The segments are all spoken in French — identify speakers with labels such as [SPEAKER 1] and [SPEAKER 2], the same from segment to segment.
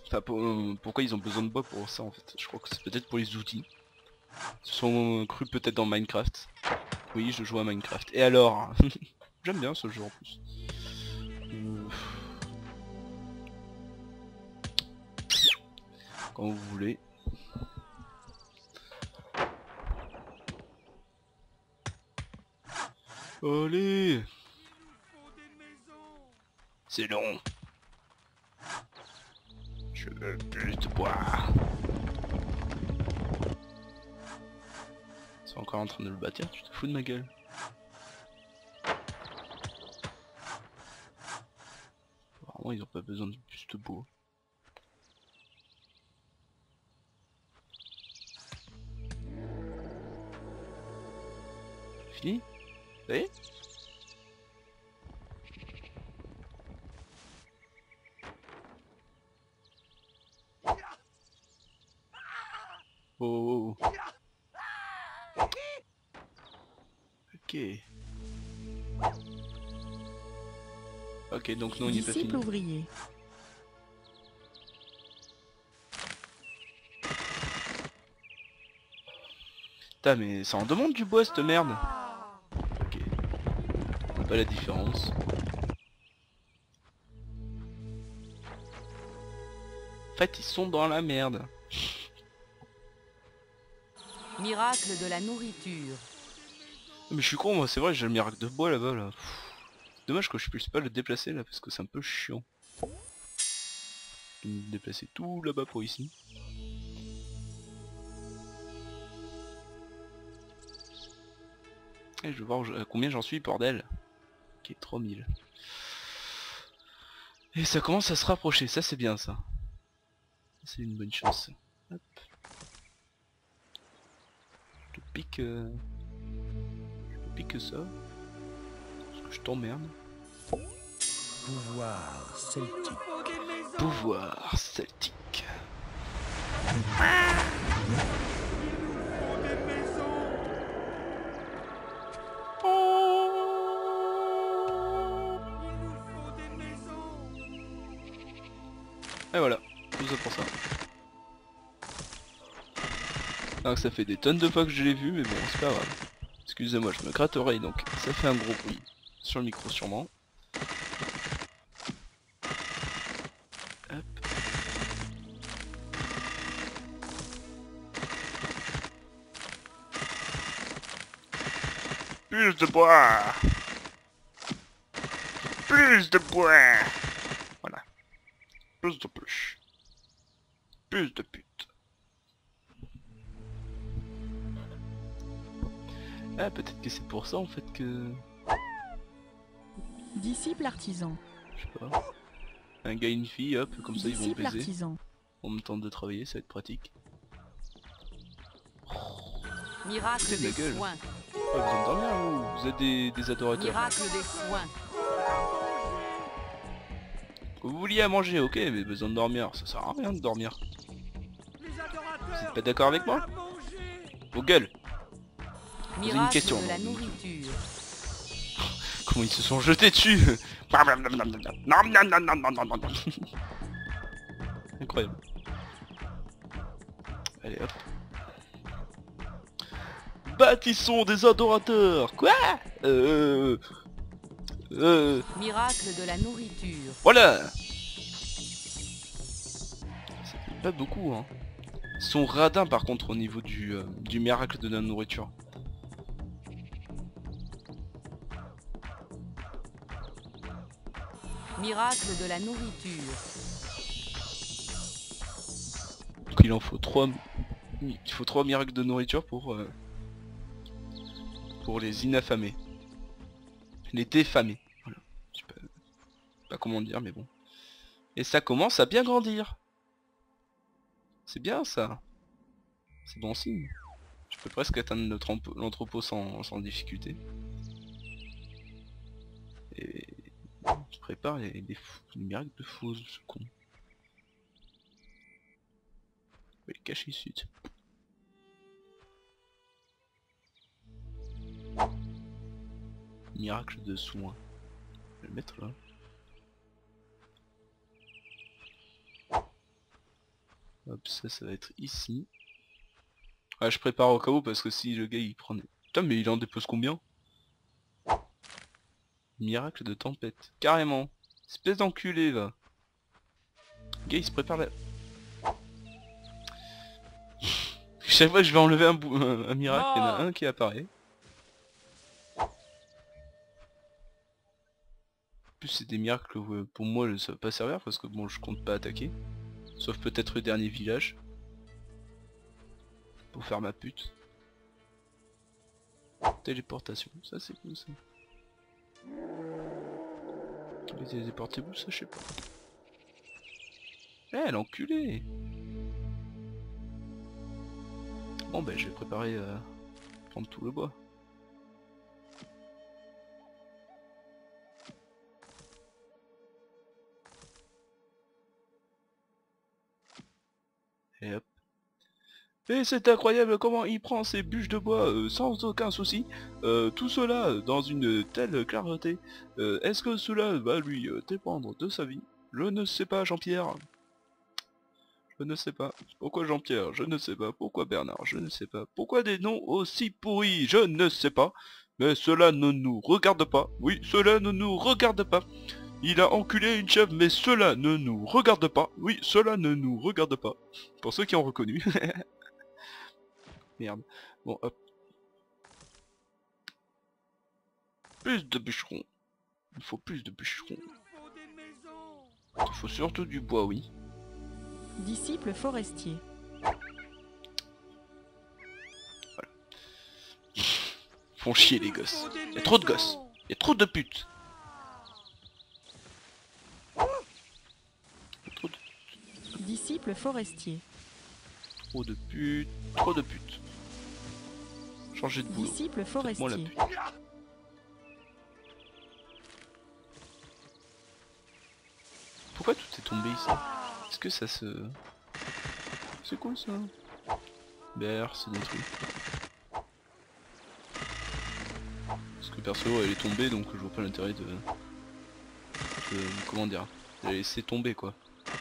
[SPEAKER 1] Enfin, pourquoi ils ont besoin de bois pour ça en fait? Je crois que c'est peut-être pour les outils. Ils se sont crus peut-être dans Minecraft. Oui, je joue à Minecraft. Et alors? J'aime bien ce jeu en plus. Quand vous voulez. Allez! C'est long. Je veux plus de bois. C'est encore en train de le bâtir, tu te fous de ma gueule. Apparemment ils ont pas besoin de plus de bois. Fini? Ça y est? Oh, oh, oh. Ok. Ok, donc non, il n'est pas fini.
[SPEAKER 2] Disciple ouvrier.
[SPEAKER 1] Putain, mais ça en demande du bois cette merde. Ok. On voit pas la différence. En fait, ils sont dans la merde.
[SPEAKER 3] Miracle de la nourriture.
[SPEAKER 1] Mais je suis con, moi, c'est vrai, j'ai le miracle de bois là-bas là. Dommage que je puisse pas le déplacer là parce que c'est un peu chiant. Je vais me déplacer tout là-bas pour ici. Et je vais voir combien j'en suis, bordel. Ok, 3000. Et ça commence à se rapprocher, ça c'est bien ça. C'est une bonne chose. Hop. Je te pique... Je te pique ça. Parce que je t'emmerde.
[SPEAKER 4] Pouvoir celtique.
[SPEAKER 1] Pouvoir celtique. Et voilà, tout ça pour ça. Alors que ça fait des tonnes de fois que je l'ai vu, mais bon, c'est pas grave. Excusez-moi, je me gratte l'oreille, donc ça fait un gros bruit. Sur le micro sûrement. Hop. Plus de bois. Plus de bois. Voilà. Plus de plus. Plus de putes. Ah, peut-être que c'est pour ça en fait que...
[SPEAKER 2] Disciple artisan.
[SPEAKER 1] Je sais pas. Un gars et une fille, hop, comme ça ils vont
[SPEAKER 2] Disciple
[SPEAKER 1] baiser.
[SPEAKER 2] artisan.
[SPEAKER 1] En même temps de travailler, ça va être pratique.
[SPEAKER 3] Miracle
[SPEAKER 1] Foutez de
[SPEAKER 3] des
[SPEAKER 1] ma gueule.
[SPEAKER 3] soins.
[SPEAKER 1] Pas besoin de dormir vous êtes des adorateurs.
[SPEAKER 3] Miracle des soins.
[SPEAKER 1] Vous vouliez à manger, ok, mais besoin de dormir, ça sert à rien de dormir. Vous êtes pas d'accord avec moi? Vos gueules. Posez une
[SPEAKER 3] Miracle
[SPEAKER 1] question.
[SPEAKER 3] de la nourriture.
[SPEAKER 1] Comment ils se sont jetés dessus. Incroyable. Allez hop. Bâtissons des adorateurs. Quoi?
[SPEAKER 3] Miracle de la nourriture.
[SPEAKER 1] Voilà. Ça fait pas beaucoup hein. Ils sont radins par contre au niveau du miracle de la nourriture.
[SPEAKER 3] Miracle de la nourriture.
[SPEAKER 1] Donc il en faut 3. Il faut 3 miracles de nourriture pour les inaffamés. Les défamés. Voilà. Je sais pas comment dire mais bon. Et ça commence à bien grandir. C'est bien ça. C'est bon signe. Je peux presque atteindre l'entrepôt sans difficulté. Et je prépare les miracles de fou, ce con. Je vais les cacher ici. Miracle de soin. Je vais le mettre là. Hop, ça va être ici. Ah, je prépare au cas où parce que si le gars il prend... Putain mais il en dépose combien? Miracle de tempête. Carrément. Espèce d'enculé va. Le gars il se prépare là. Chaque fois que je vais enlever un miracle, il y en a un qui apparaît. En plus c'est des miracles où, pour moi ça va pas servir parce que bon je compte pas attaquer. Sauf peut-être le dernier village. Pour faire ma pute. Téléportation, ça c'est cool ça. Les téléportez-vous ça je sais pas. Eh l'enculé. Bon ben je vais préparer prendre tout le bois. Et hop. Et c'est incroyable comment il prend ses bûches de bois sans aucun souci. Tout cela dans une telle clarté. Est-ce que cela va lui dépendre de sa vie? Je ne sais pas Jean-Pierre. Je ne sais pas. Pourquoi Jean-Pierre? Je ne sais pas. Pourquoi Bernard? Je ne sais pas. Pourquoi des noms aussi pourris? Je ne sais pas. Mais cela ne nous regarde pas. Oui, cela ne nous regarde pas. Il a enculé une chèvre, mais cela ne nous regarde pas. Oui, cela ne nous regarde pas. Pour ceux qui ont reconnu. Merde. Bon, hop. Plus de bûcherons. Il faut plus de bûcherons. Il faut surtout du bois, oui.
[SPEAKER 2] Disciple forestier.
[SPEAKER 1] Voilà. Font chier les gosses. Il y a trop de gosses. Il y a trop de putes.
[SPEAKER 2] Disciple forestier.
[SPEAKER 1] Trop de putes. Trop de putes. Changer de boulot.
[SPEAKER 2] Disciple
[SPEAKER 1] Faites-moi la
[SPEAKER 2] forestier.
[SPEAKER 1] pute. Pourquoi tout est tombé ici? Est-ce que ça se... C'est cool ça. BR c'est détruit. Parce que perso elle est tombée donc je vois pas l'intérêt de... Comment dire? De la laisser tomber quoi.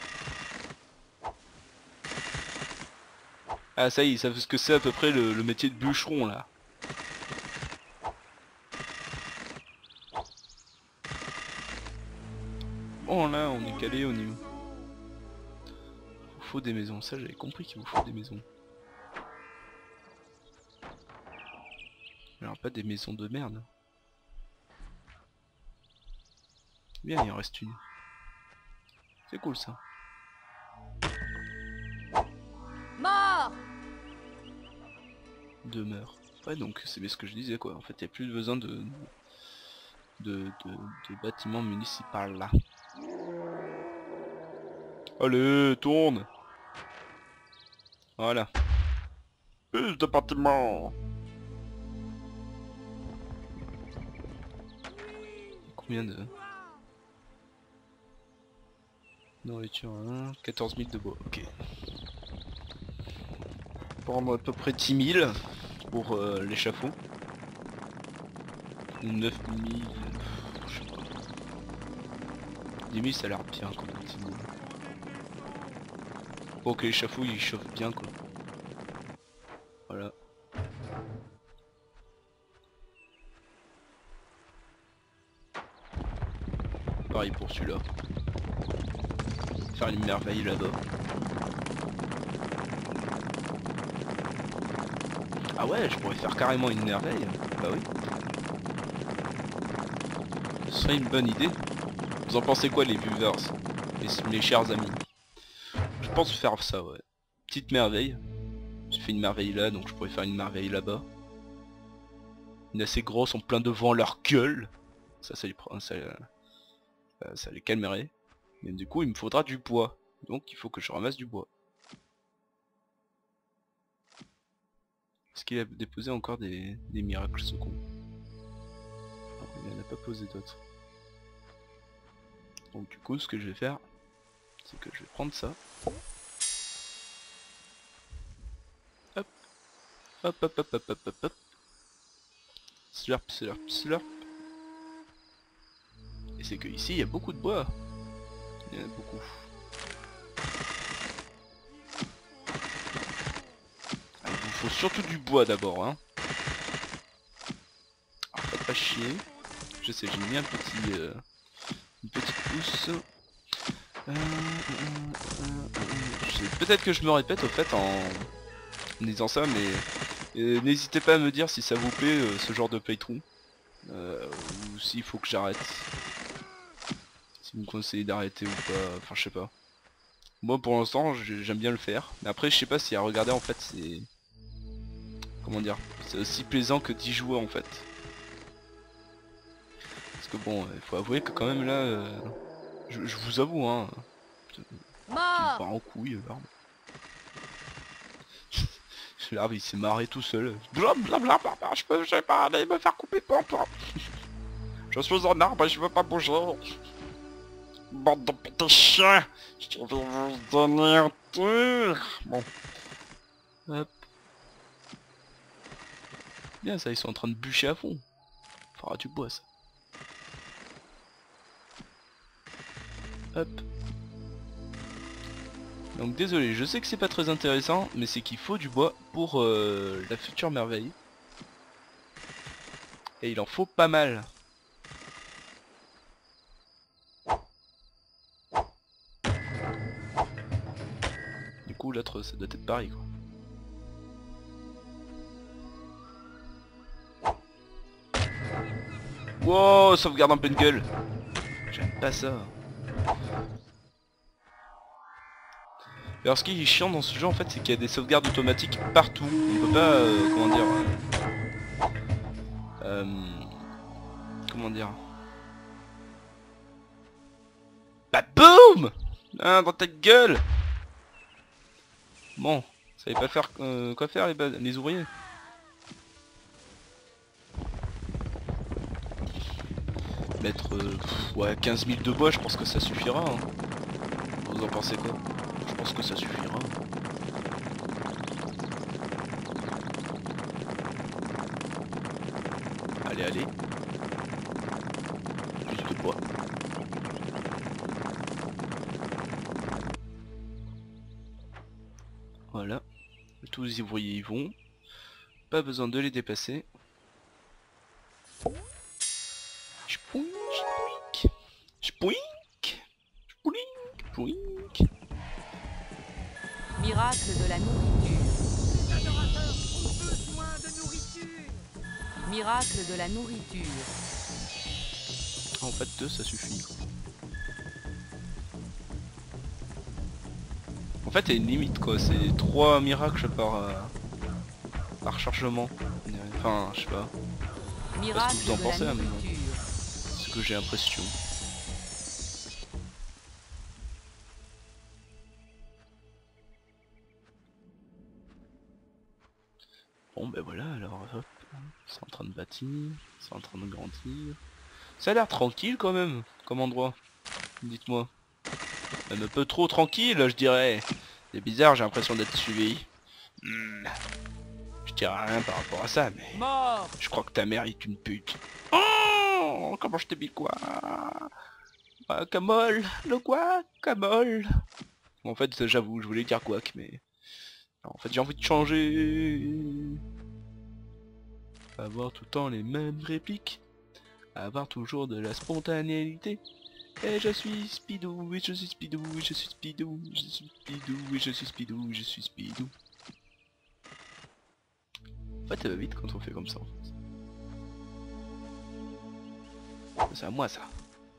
[SPEAKER 1] Ah ça y est, ils savent ce que c'est à peu près le métier de bûcheron là. Bon là on est calé au niveau. Il vous faut des maisons, ça j'avais compris qu'il vous faut des maisons. Alors pas des maisons de merde. Bien il en reste une. C'est cool ça.
[SPEAKER 3] Mort!
[SPEAKER 1] Demeure. Ouais donc c'est bien ce que je disais quoi. En fait il n'y a plus besoin de bâtiments municipaux là. Allez, tourne. Voilà. Plus de bâtiments. Combien de... Nourriture, hein, 14 000 de bois, ok. Prendre à peu près 10 000 pour l'échafaud. Ou 9 000... je sais pas. 10 000 ça a l'air bien quoi, 10 000. Bon que l'échafaud il chauffe bien quoi. Voilà. Pareil pour celui-là. Faire une merveille là-bas. Ah ouais, je pourrais faire carrément une merveille. Bah oui. Ce serait une bonne idée. Vous en pensez quoi les viewers, les chers amis? Je pense faire ça, ouais. Petite merveille. J'ai fait une merveille là, donc je pourrais faire une merveille là-bas. Une assez grosse en plein devant leur gueule. Ça les prend, ça les calmerait. Mais du coup il me faudra du bois. Donc il faut que je ramasse du bois. Est-ce qu'il a déposé encore des miracles ce con? Non, il n'en a pas posé d'autres. Donc du coup ce que je vais faire, c'est que je vais prendre ça. Hop. Hop hop hop hop hop hop hop. Slurp slurp slurp. Et c'est que ici il y a beaucoup de bois. Il y en a beaucoup. faut surtout du bois d'abord, hein. Ah, faites pas chier. Je sais, j'ai mis un petit... une petite pousse. Peut-être que je me répète au fait en disant ça, mais n'hésitez pas à me dire si ça vous plaît ce genre de playthrough. Ou s'il faut que j'arrête. Si vous me conseillez d'arrêter ou pas, enfin je sais pas. Moi pour l'instant j'aime bien le faire, mais après je sais pas si à regarder en fait c'est... Comment dire, c'est aussi plaisant que d'y jouer en fait. Parce que bon, il faut avouer que quand même là, je vous avoue hein, qui me
[SPEAKER 3] Mort.
[SPEAKER 1] part en couille l'arbre. L'arbre il s'est marré tout seul. Blablabla, je sais pas aller me faire couper pampa. Je suis un arbre et je veux pas bouger. Bande de petits chiens, je vais vous donner un tour. Bon. Hop. Bien ça, ils sont en train de bûcher à fond. Faudra du bois ça. Hop. Donc désolé, je sais que c'est pas très intéressant, mais c'est qu'il faut du bois pour la future merveille. Et il en faut pas mal. Du coup l'autre ça doit être pareil quoi. Wow, sauvegarde un peu de gueule. J'aime pas ça. Alors ce qui est chiant dans ce jeu en fait c'est qu'il y a des sauvegardes automatiques partout. On peut pas comment dire comment dire. Bah boum hein, dans ta gueule. Bon, ça savez pas faire quoi faire les ouvriers. Mettre ouais 15 000 de bois, je pense que ça suffira hein. Vous en pensez quoi? Je pense que ça suffira. Allez allez. Plus de bois. Voilà. Tous les ouvriers y vont. Pas besoin de les dépasser. Chpouink, chpouink, chpouink, chpouink.
[SPEAKER 2] Miracle de la nourriture.
[SPEAKER 4] Les adorateurs ont besoin de nourriture.
[SPEAKER 2] Miracle de la nourriture.
[SPEAKER 1] En fait 2 ça suffit. En fait il y a une limite quoi, c'est 3 miracles par chargement. Enfin je sais pas.
[SPEAKER 2] Miracle
[SPEAKER 1] vous en
[SPEAKER 2] de
[SPEAKER 1] pensez,
[SPEAKER 2] la
[SPEAKER 1] hein, mais non.
[SPEAKER 2] nourriture.
[SPEAKER 1] C'est ce que j'ai l'impression. Bon ben voilà alors hop. C'est en train de bâtir, c'est en train de grandir. Ça a l'air tranquille quand même, comme endroit. Dites-moi. Même un peu trop tranquille je dirais. C'est bizarre, j'ai l'impression d'être suivi. Je dirais rien par rapport à ça, mais...
[SPEAKER 4] Mort.
[SPEAKER 1] Je crois que ta mère est une pute. Oh, comment je t'ai mis quoi? Camol, le quoi? Camol. En fait, j'avoue, je voulais dire quoi, mais... En fait, j'ai envie de changer. Avoir tout le temps les mêmes répliques. Avoir toujours de la spontanéité. Et je suis Speedou, oui je suis Speedou, oui je suis Speedou, je suis Speedou, oui je suis Speedou, je suis Speedou. En fait, ça va vite quand on fait comme ça. En fait. C'est à moi ça.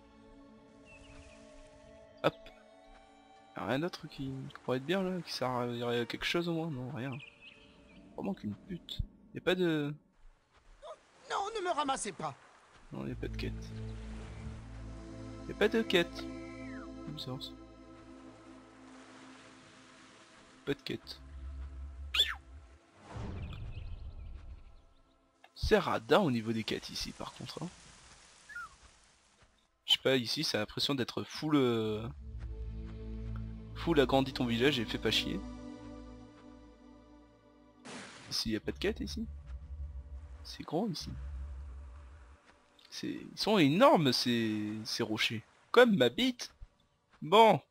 [SPEAKER 1] Hop. Y'a rien d'autre qui pourrait être bien là, qui servirait à quelque chose au moins? Non, rien. Vraiment qu'une pute. Y'a pas de...
[SPEAKER 4] Non, ne me ramassez pas.
[SPEAKER 1] Non, y'a pas de quête. Y'a pas de quête. Comme ça. Pas de quête. C'est radin au niveau des quêtes ici par contre. Hein. Je sais pas, ici ça a l'impression d'être full... full agrandi ton village et fait pas chier. Ici y a pas de quête ici. C'est gros ici. Ils sont énormes ces rochers. Comme ma bite. Bon.